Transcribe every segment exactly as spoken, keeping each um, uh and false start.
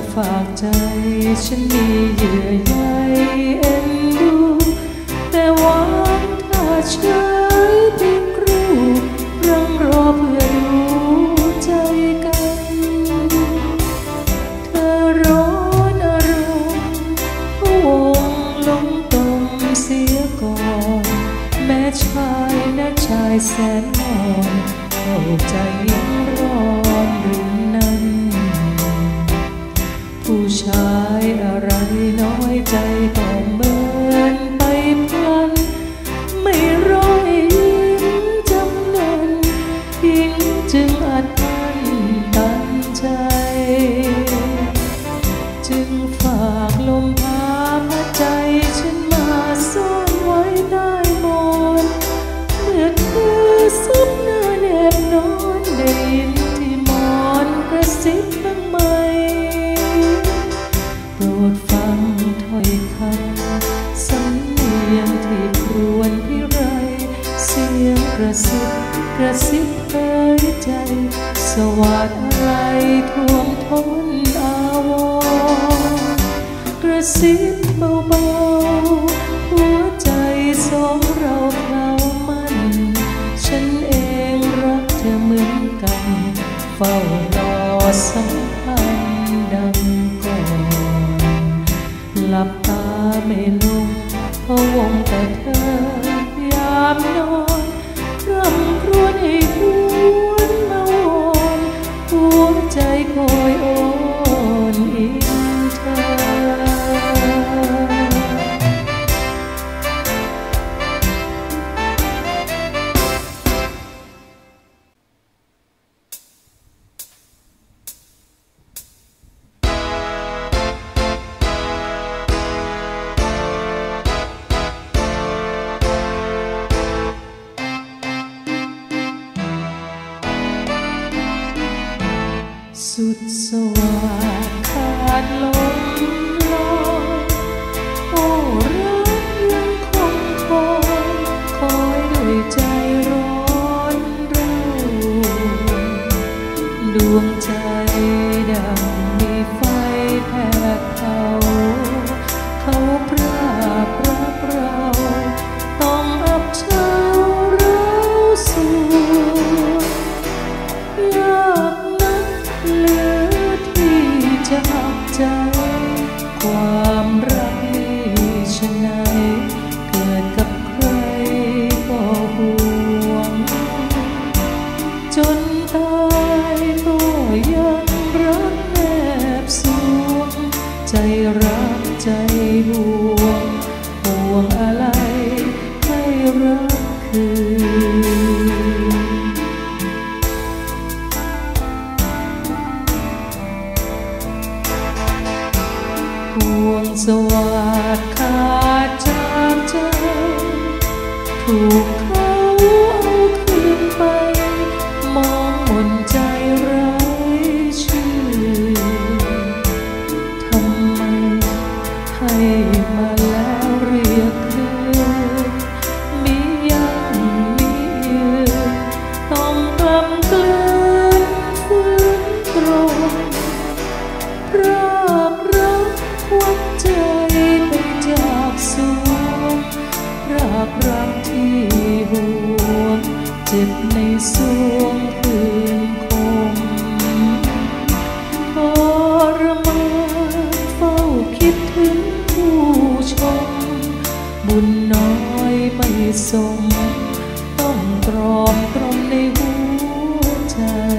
ฝากใจฉันมีเยื่อใยเอ็นดูแต่หวังถ้าเฉยเพียงครู่รังรอเพื่อดูใจกันเธอร้อนอารมณ์พะวงหลงตมเสียก่อนแม้ชายนะชายแสนอ่อนเข้าใจยิ่งร้อนหรือนั้นผู้ชายอะไรน้อยใจต้องเมินไปพลันไม่ร้อยยิ้มจำนันยิ่งจึงอัดอั้นตันใจจึงฝากลมพาพัดใจฉันมาซ่อนไว้ใต้หมอนเมื่อเธอซุบหน้าแนบนอนได้ยินที่หมอนกระซิบบ้างไหมโปรดฟังถ้อยคำสำเนียงที่ครวญพิไรเสียงกระซิบกระซิบเอ่ยใจสวัสดิ์อะไรท่วมท้นอาวรณ์กระซิบเบาๆหัวใจสองเราเรามันฉันเองรักเธอเหมือนกันเฝ้ารอสัมพันธ์ดังก่อนหลับตาไม่ลงพะวงแต่เธอยามนอนร่ำครวญให้หวนมาวอนหัวใจคอยโอนอิงเธอสุดสวัสดิ์ขาดลมลอยโอ้รักยังคงคอยคอยด้วยใจร้อนเร่าดวงใจดังมีไฟแผดเผาเขาพรากรักเราต้องอับเฉาเราสูญยากนักเหลือที่จะหักใจความรักนี้ฉะไหนเกิดกับใครก็ห่วงจนตายก็ยังรักแนบสวงใจรักใจห่วงห่วงอะไรให้รักคืนห่วงสวัสดิ์ขาดจากใจถูกเขาเอาคืนไปมองหม่นใจไร้ชื่อทำไมให้มาแล้วเรียกคืนมิยังมิยืนต้องกล้ำกลืนฝืนตรงรากรักวัดใจไปจากสวงรากรักที่ห่วงเจ็บในสวงคืนคมทรมานเฝ้าคิดถึงผู้ชมบุญน้อยไม่สมต้องตรอมตรมในหัวใจ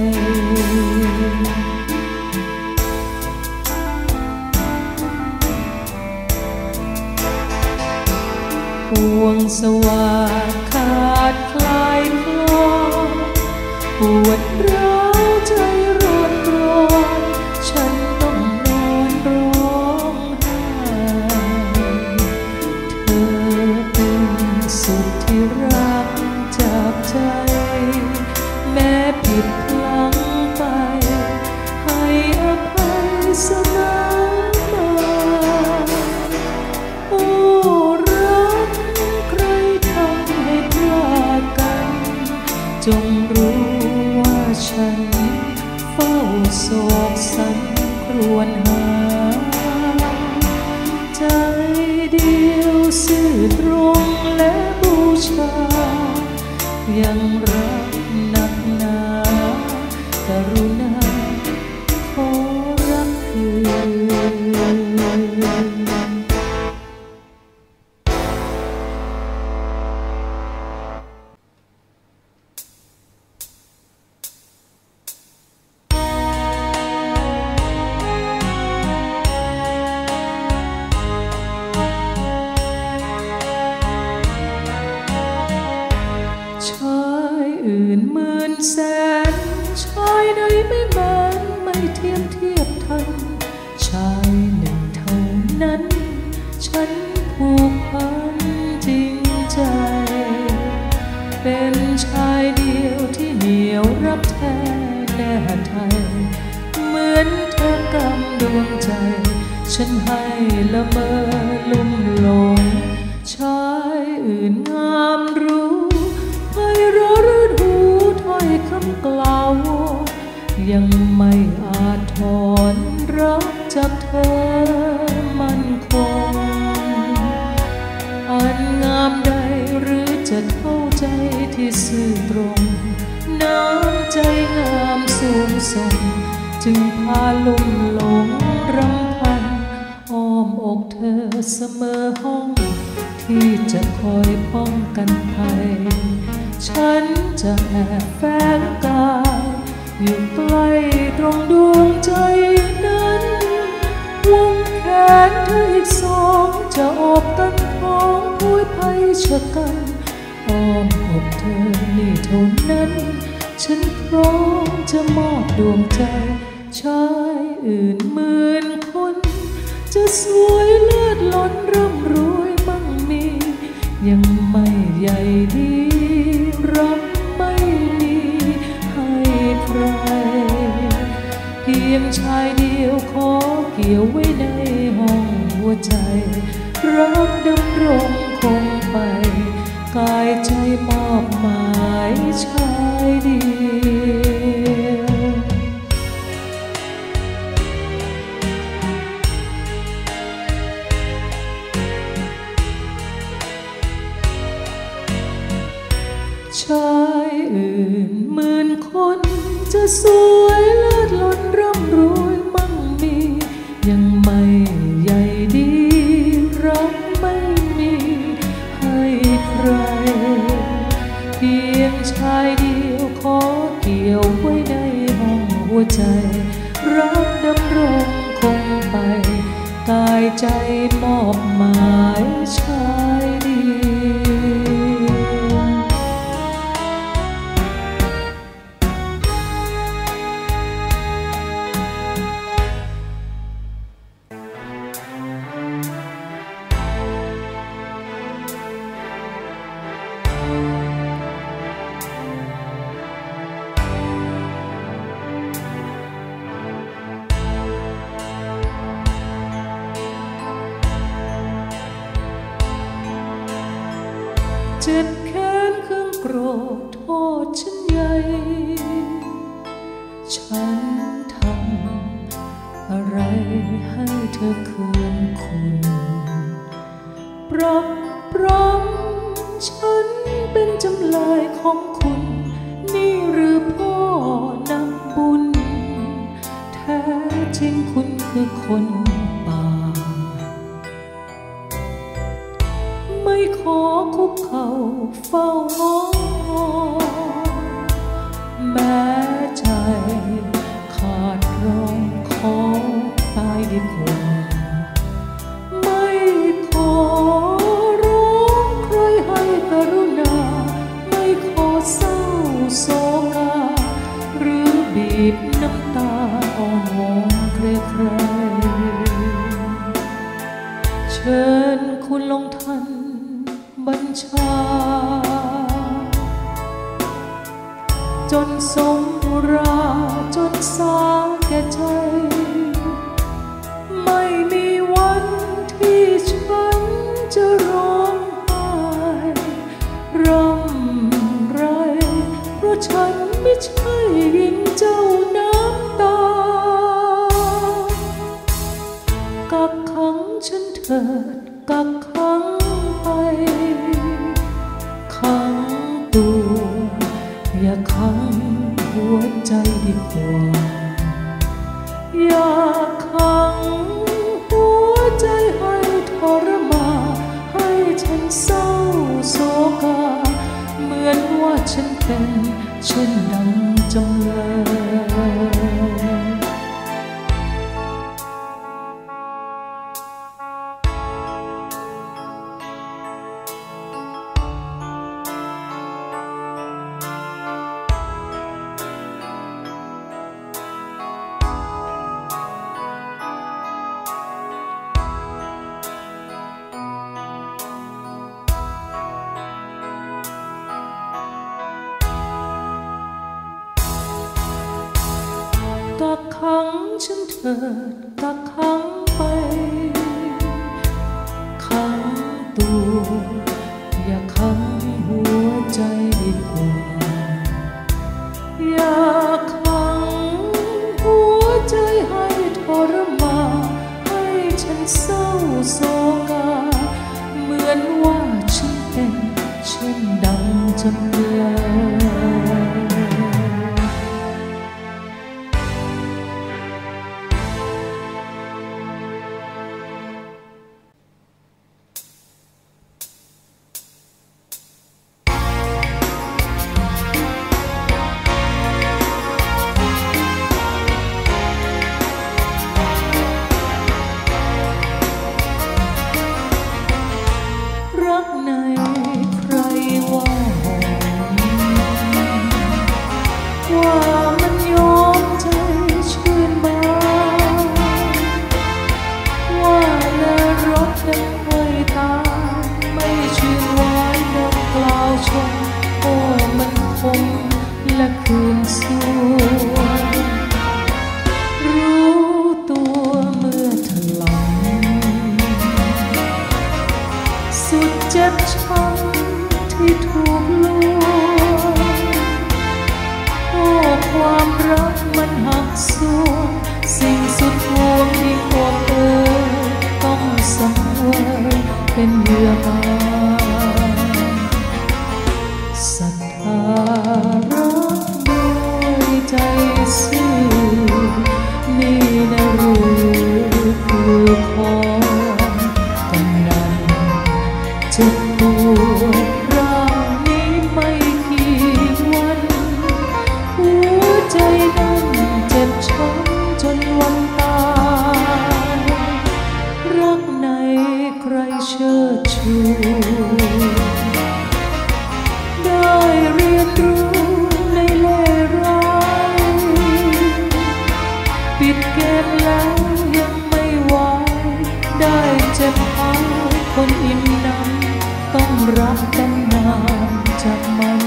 ห่วงสวัสดิ์ขาดคลายคลอปวดร้าวใจร้อนร้อนฉันต้องนอนร้องไห้เธอเป็นสุดที่รักจากใจแม้ผิดพลั้งไปให้อภัยเสมอมาโอ้รักใครทำให้พลาดกันจงรู้ว่าฉันเฝ้าโศกสันครวญหาใจเดียวซื่อตรงและบูชายังรักหนักหนากรุณาขอรักคืนชายอื่นหมื่นแสนชายใดไม่แม้นไม่เทียมเทียบทันชายหนึ่งเท่านั้นฉันผูกพันจริงใจเป็นชายเดียวที่เหนียวรักแท้แน่ไทยเหมือนเธอกำดวงใจฉันให้ละเมอลุ่มหลงชายอื่นงามรู้ไพเราะรื่นหูถ้อยคำกล่าวยังไม่อาจถอนรักจากเธอมั่นคงอันงามใดหรือจะเท่าใจที่ซื่อตรงน้ำใจงามสูงส่งจึงพาลุ่มหลงรำพันอ้อมอกเธอเสมอห้องที่จะคอยป้องกันภัยฉันจะแอบแฝงกายอยู่ใกล้ตรงดวงใจนั้นวงแขนเธออีกสองจะโอบกันท้องผู้ภัยชะกันอ้อมอกเธอนี่เท่านั้นฉันพร้อมจะมอบดวงใจชายอื่นหมื่นคนจะสวยเลิศล้นร่ำรวยมั่งมียังไม่ใหญ่ดีรักไม่มีให้ใครเพียงชายเดียวขอเกี่ยวไว้ในห้องหัวใจรักดำรงคงไปกายใจมอบหมายชายเดียวชายอื่นหมื่นคนจะสวยเลิศล้นร่ำรวยมั่งมียังไม่ใหญ่ดีรักไม่มีให้ใครเพียงชายเดียวขอเกี่ยวไว้ในห้องหัวใจรักดำรงคงไปกายใจมอบหมายชายเดียวเจ็บแค้นเครื่องโกรธโทษฉันใหญ่ฉันทำอะไรให้เธอเคืองคุณปรับปรำฉันเป็นจำเลยของคุณนี่หรือพ่อนักบุญแท้จริงคุณคือคนป่าไม่ขอคุกเข่าเฝ้างอแม้ใจขาดร้องขอตายดีกว่าไม่ขอร้องใครให้กรุณาไม่ขอเศร้าโศกาหรือบีบน้ำตาอ่อนวอนใครๆเชิญคุณลงทันบัญชาจนสมราจนสาแก่ใจไม่มีวันที่ฉันจะร้องไห้ร่ำไรเพราะฉันไม่ใช่หญิงเจ้าน้ำตาดีกว่าอย่าขังหัวใจให้ทรมานให้ฉันเศร้าโศกาเหมือนว่าฉันเป็นเช่นดังจำเลยกักขังฉันเถิดกักขังไปขังตัวอย่าขังหัวใจดีกว่าอย่าขังหัวใจให้ทรมานให้ฉันเศร้าโศกาเหมือนว่าฉันเป็นเช่นดังจำเลยในใครว่าว่ามันยอมใจชื่นบานว่าและรักยังไว้ตาไม่ชื่นหวานดังกล่าวชมโอ้มันคงและคืนสู่รู้ตัวเมื่อถลำสุดเจ็บช้ำที่ถูกลวงโอ้ความรักมันหักส่วนสิ่งสุดห่วงที่ห่วงเอ่ยต้องสังเวยเป็นเหยื่อบางศรัทธารักด้วยใจซื่อนี่นะหรือคือของกำนันเจ็บปวดร่างนี้ไม่กี่วันหัวใจนั้นเจ็บช้ำจนวันตายรักในใครเชิดชูได้เรียนรู้ในเล่ร้ายปิดเกมแล้วยังไม่ไหวได้เจ็บหายคนอิ่มน้ำต้องรับกันนานจากมัน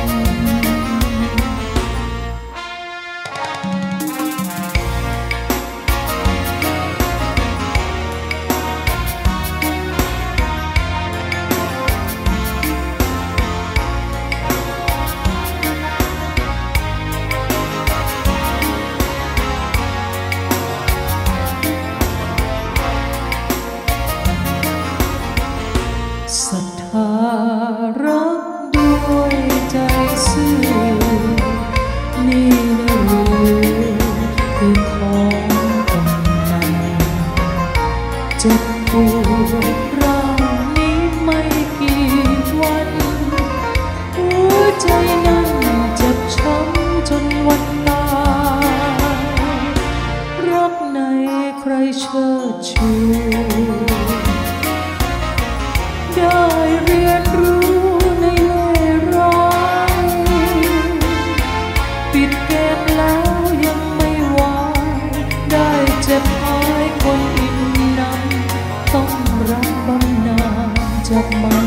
ศรัทธารักด้วยใจซื่อนี่นะหรือคือของกำนันเจ็บปวดร่างนี้ไม่กี่วันหัวใจนั้นเจ็บช้ำจนวันตายรักในใครเชิดชูได้เรียนรู้ในเล่ร้ายปิดเกมแล้วยังไม่ไหวได้เจ็บหายคนอิ่มน้ำต้องรับบำนาญจากมัน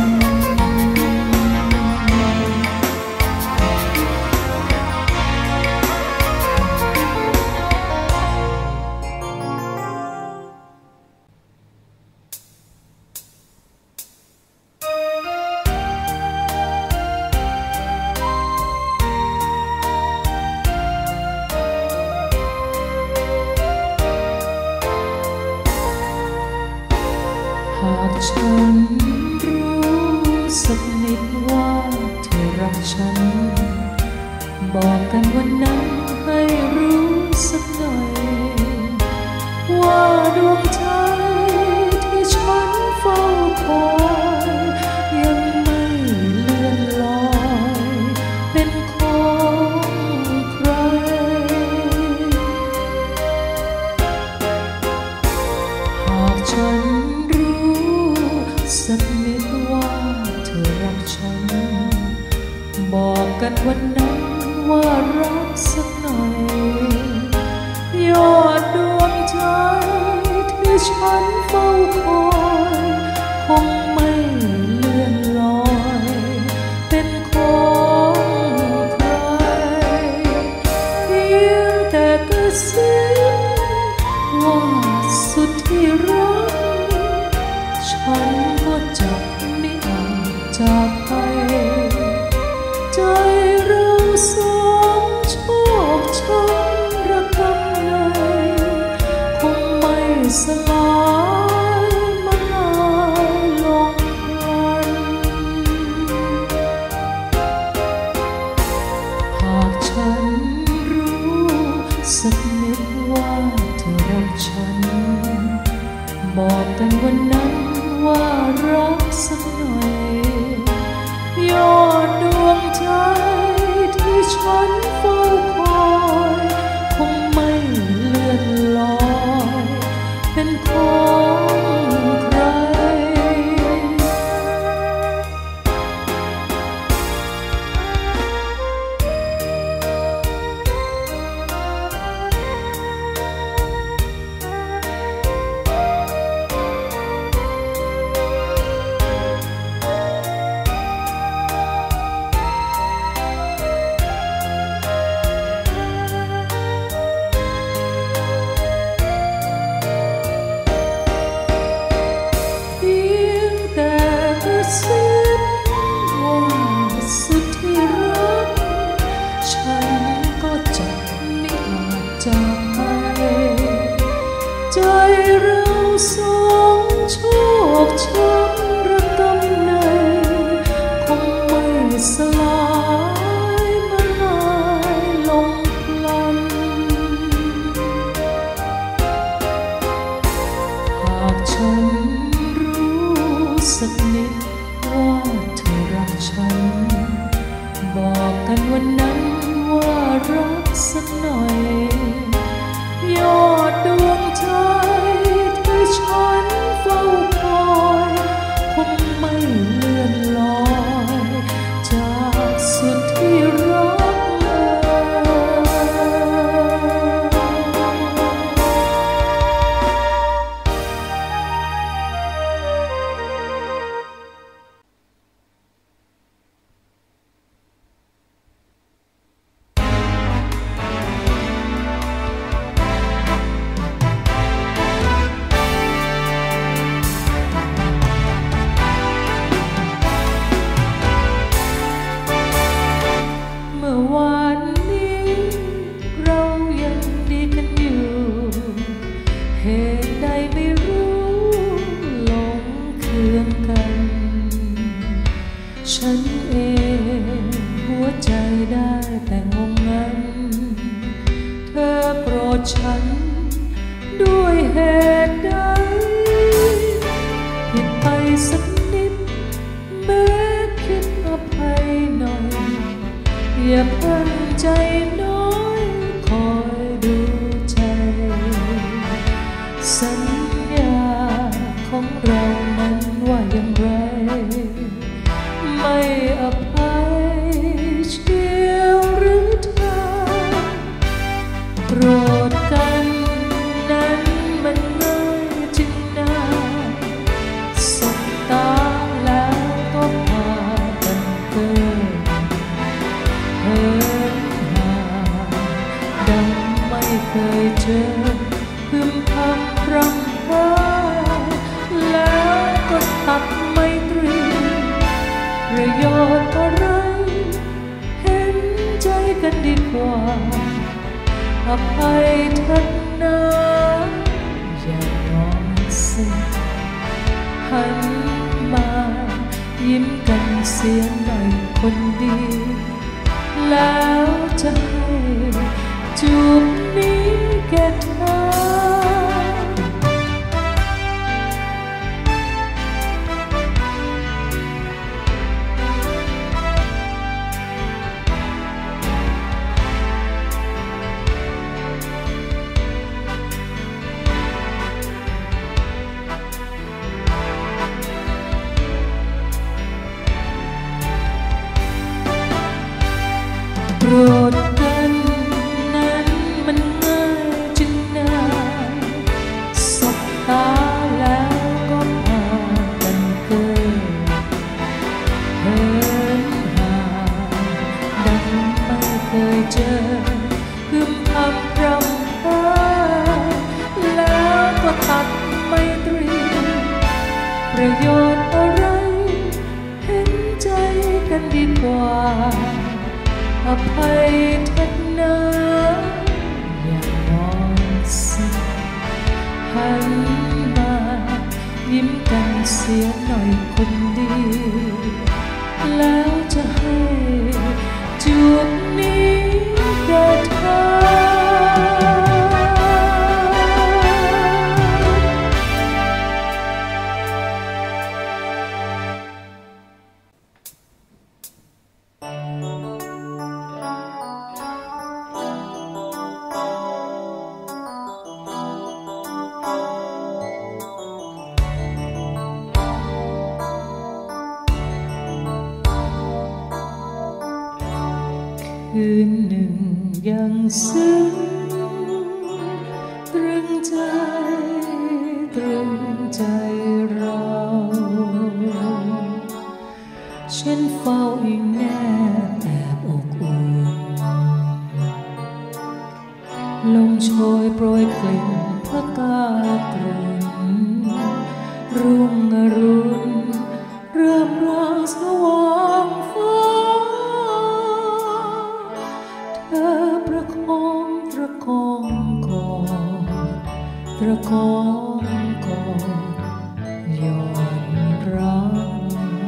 หากฉันรู้สักนิดว่าเธอรักฉันบอกกันวันนั้นให้กระซิบว่าสุดที่รักฉันก็จะไม่อาจจากไปใจเราสองโชคช้ำระกำเลยคงไม่สลายมาลายลงพลันหากฉันรู้สักนิดว่าเธอรักฉันบอกกันวันนั้นว่ารักสักหน่อยยอดดวงใจที่ฉันเฝ้าคอยคงไม่เลื่อนลอยเป็นของใครใจเราสองโชคช้ำระกำในคงไม่สลายมาลายลงพลันหากฉันรู้สักนิดว่าเธอรักฉันบอกกันวันนั้นว่ารักสักหน่อยยอดดวงใจที่ฉันเฝ้าคอยคงไม่เลื่อนลอยจากสุดที่รักฉันเองหัวใจได้แต่งงงันเธอโปรดฉันด้วยเหตุใดผิดไปสักนิดแม้คิดอภัยหน่อยอย่าเพิ่งใจน้อยคอยดูใจสัญญาของเรานั้นว่าอย่างไรไม่อภัยเชียวหรือเธอโกรธกันนั้นมันง่ายจริงนะสบตาแล้วก็พากันเกินเหินห่างดังไม่เคยเจอพึมพำรำพันแล้วก็ตัดไมตรีประโยชน์อะไรเห็นใจกันดีกว่าอภัยเถิดนะอย่ามองสิหันมายิ้มกันเสียหน่อยคนดีแล้วจะให้จูบนี้แก่เธอโยชน์อะไรเห็นใจกันดีกว่าอภัยเถิดนะอย่างน้อยสักหันมายิ้มกันเสียหน่อยคนดีแล้วจะให้จูบนี้แก่เธอคืนหนึ่งยังซึ้งตรึงใจตรึงใจเราฉันเฝ้าอิงแนบแอบอบอุ่นลมโชยโปรยกลิ่นพระกากรุ่นรุ่งอรุณเริ่มรางสว่างฟ้าเธอประคองตระคองกอดตระคองกอดยอดรัก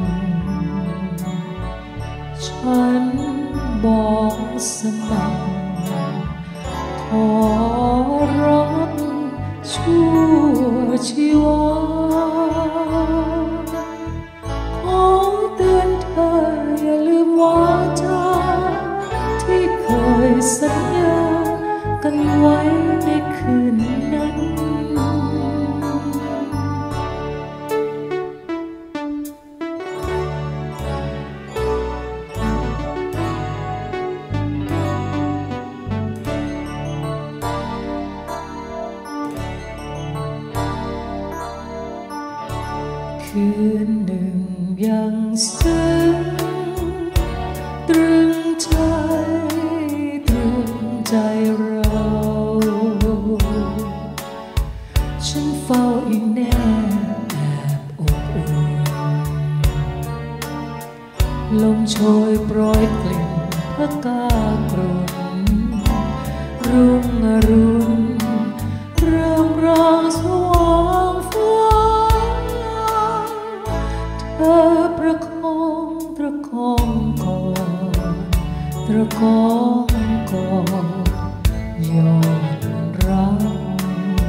ฉันบอกสมัครขอรักชั่วชีวาขอเตือนเธออย่าลืมวาจาที่เคยสัญญากันไว้ในคืนนั้นคืนหนึ่งยังซึ้งตรึงใจตรึงใจเราฉันเฝ้าอิงแนบแอบอบอุ่นลมโชยโปรยกลิ่นพระกากรุ่นรุ่งอรุณเริ่มรางสว่างฟ้าเธอประคองตระคองกอดตระคองกอดยอดรัก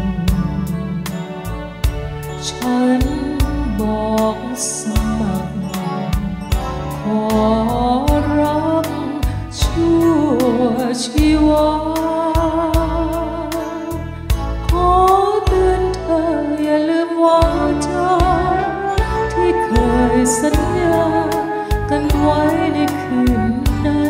ฉันบอกสมัครขอรักชั่วชีวาขอเตือนเธออย่าลืมวาจาที่เคยสัญญากันไว้ในคืนนั้น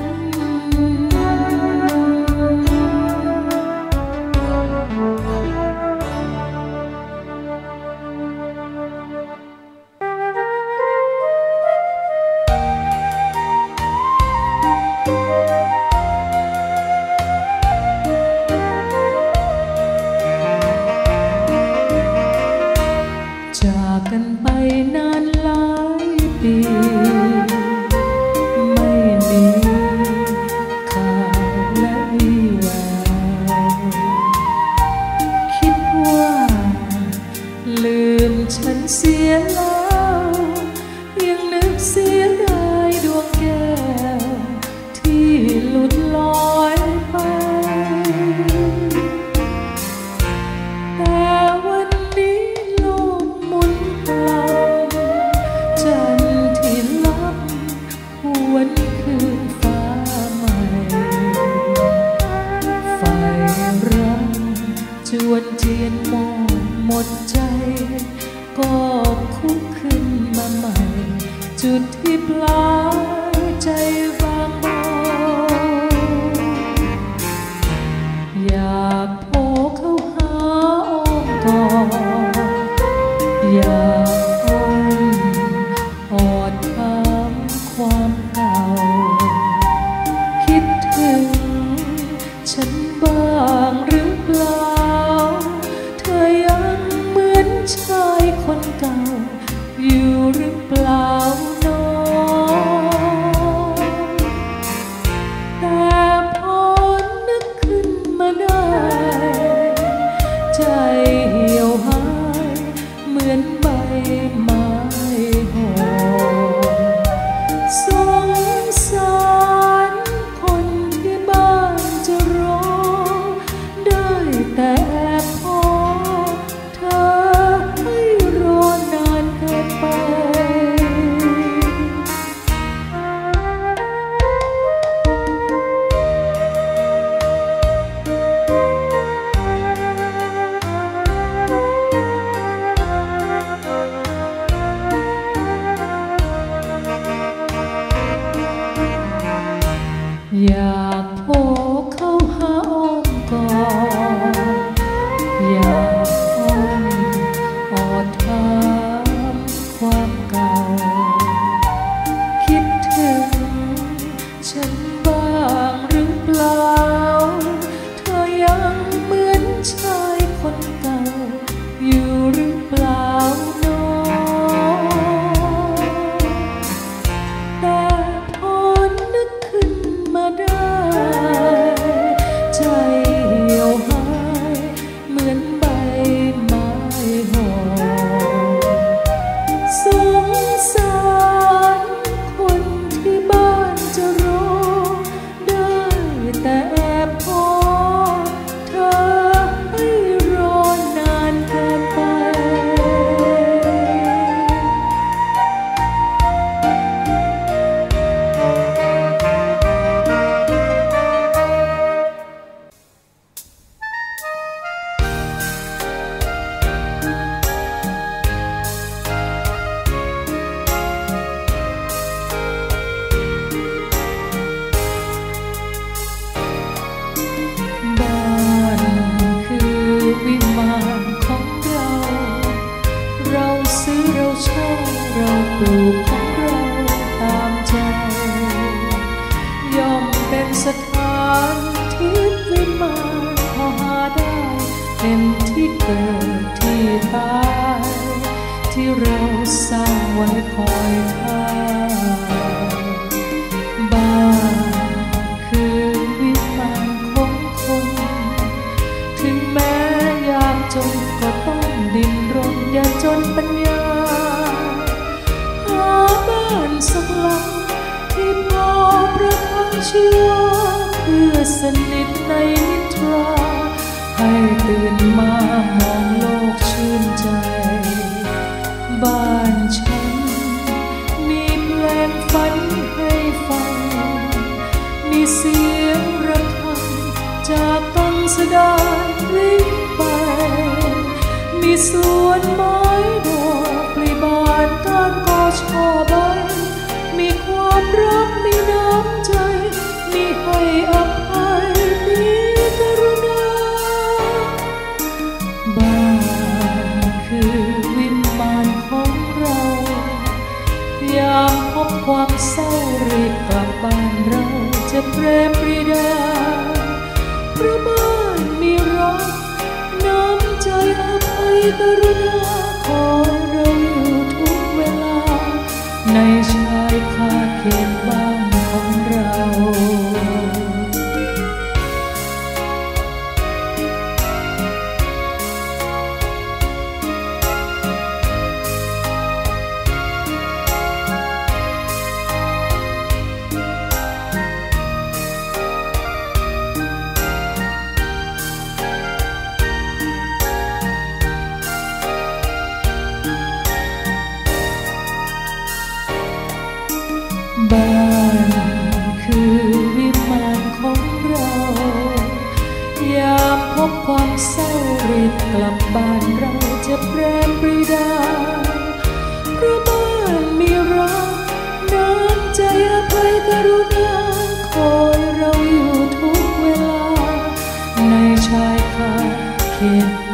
จากกันไปนานหลายปีไม่มีข่าวและวี่แววคิดว่าลืมฉันเสียแล้วยังนึกเสียดายดวงแก้วที่หลุดลอยไปแต่วันนี้โลกหมุนกลับจันทร์ที่ลับวันคืนฟ้าใหม่ไฟรักจวนเทียนมองหมดใจก็คุกขึ้นมาใหม่จุดที่ปลายใจบางเบาอยากโผล่เข้าหาอ้อมกอดอยากอ้อนอดถามความเก่าคิดถึงฉันบ้างหรือเปล่าเธอยังเหมือนชายคนเก่าอยู่ชายคนเก่าอยู่หรือเปล่าน้องแต่พอนึกขึ้นมาได้ใจเหี่ยวหายเหมือนใบไม้ห่อสงสารคนที่บ้านจะรอได้แต่แอบพอเธอให้รอนานเกินไปปลูกของเราตามใจย่อมเป็นสถานที่วิมานพอหาได้เป็นที่เกิดที่ตายที่เราสร้างไว้คอยท่าบ้านคือวิมานของคนถึงแม้ยากจนก็ต้องดิ้นรนอย่าจนปัญญาสักหลังที่พอประทังชีวาเพื่อสนิทในนิทราให้ตื่นมามองโลกชื่นใจบ้านฉันมีเพลงฝันให้ฟังมีเสียงระฆังจากตังสดานริบไปมีสวนไม้ดอกปลีบานต้านกอช่อใบมีความรักมีน้ำใจมีให้อภัยมีกรุณาบ้านคือวิมานของเรายามพบความเศร้ารีบกลับบ้านเราจะเปรมปรีดาเพราะบ้านมีรักน้ำใจอภัยกรุณาคอยเราอยู่ทุกเวลาในชายคาเขตบ้านของเราบ้านคือวิมานของเรายามพบความเศร้ารีบกลับบ้านเราจะแปรปรีดาเพราะบ้านมีรักน้ำใจอภัยกรุณาคอยเราอยู่ทุกเวลาในชายคาเขต